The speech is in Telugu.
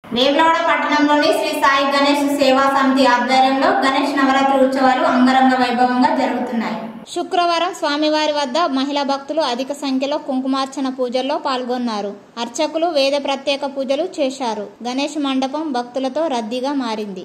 వేములవాడ పట్టణంలోని శ్రీ సాయి గణేష్ సేవా సమితి ఆధ్వర్యంలో గణేష్ నవరాత్రి ఉత్సవాలు అంగరంగ వైభవంగా జరుగుతున్నాయి. శుక్రవారం స్వామివారి వద్ద మహిళా భక్తులు అధిక సంఖ్యలో కుంకుమార్చన పూజల్లో పాల్గొన్నారు. అర్చకులు వేద ప్రత్యేక పూజలు చేశారు. గణేష్ మండపం భక్తులతో రద్దీగా మారింది.